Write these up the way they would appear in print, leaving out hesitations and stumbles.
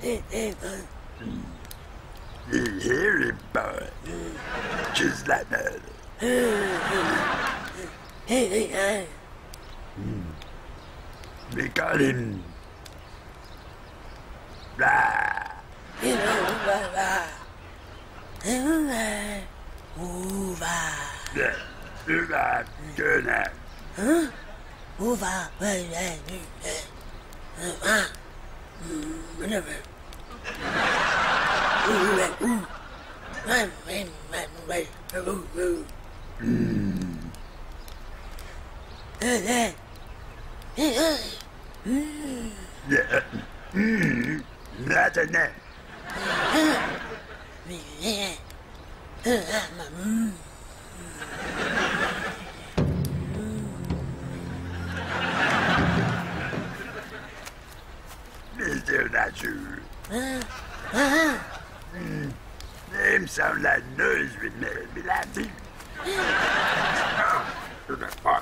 The hairy boy. Just like that. We call him... Blah. Yeah, do that, do that. Huh? Yeah, that's a net. Mr. Nature. Name sound like noise with me laughing. To the father.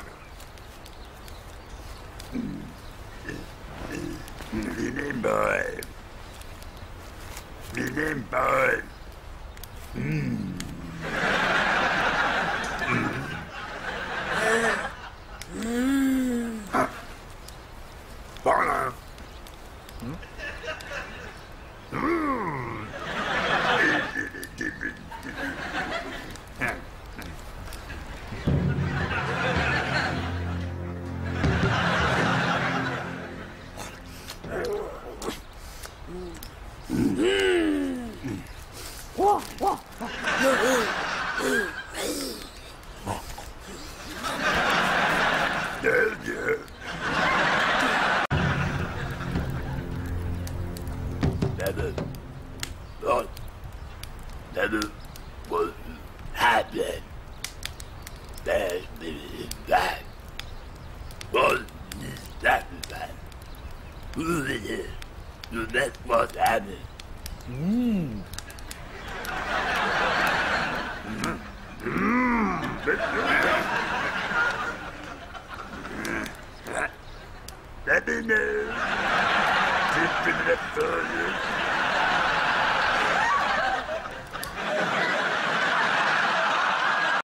Me name boy. Me name boy. Father. Never was happening. That was that. Who is it? So that's what's happening. Let me know. Keep it up for you.